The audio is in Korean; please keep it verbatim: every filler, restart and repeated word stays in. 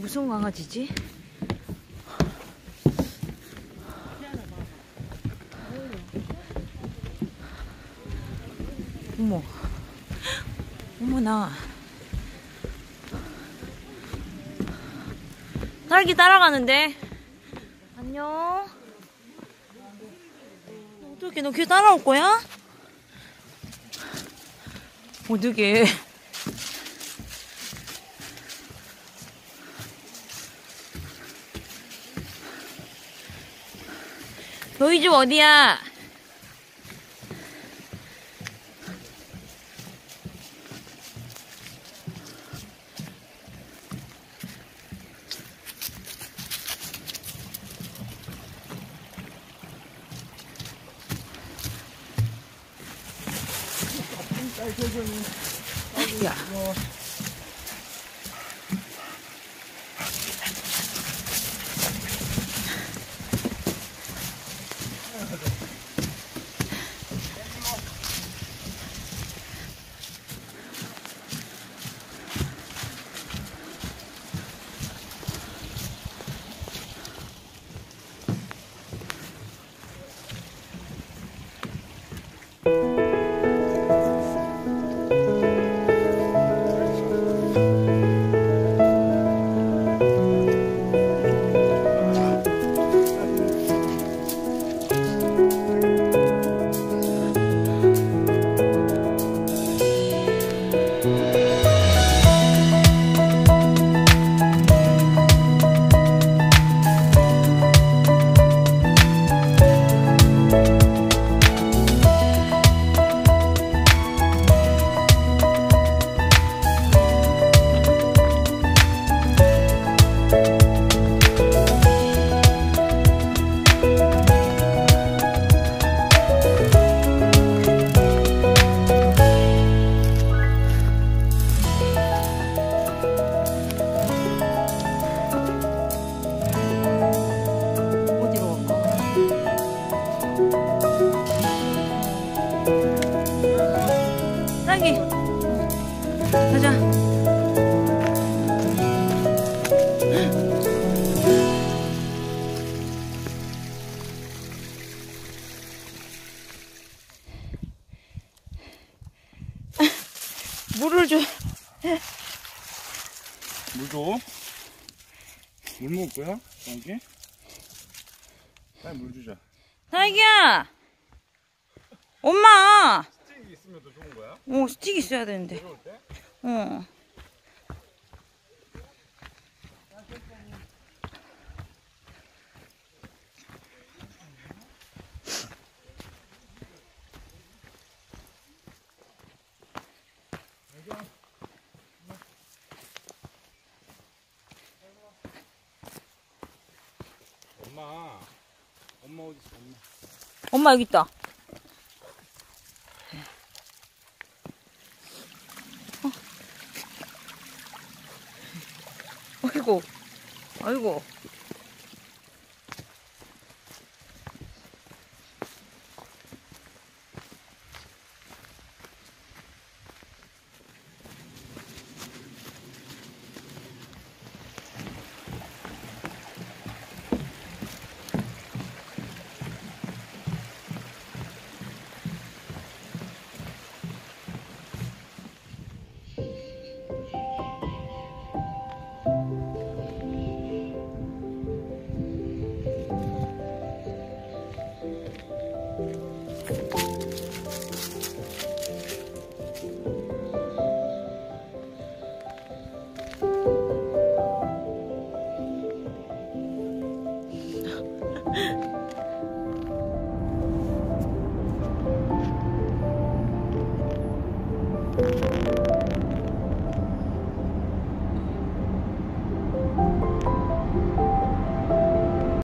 무슨 강아지지? 어머, 어머나. 딸기 따라가는데. 안녕. 어떻게 너 걔 따라올 거야? 어떻게? 너희 집 어디야? 야. 딸기 가자. 물을 줘. 물 줘. 물 먹을 거야? 딸기? 빨리 물 주자. 딸기야! 엄마! 스틱이 있으면 더 좋은 거야? 어, 스틱 있어야 되는데. 내려올 때? 어. 엄마, 엄마 어디 있어? 엄마. 엄마 여기 있다. 어. 아이고, 아이고.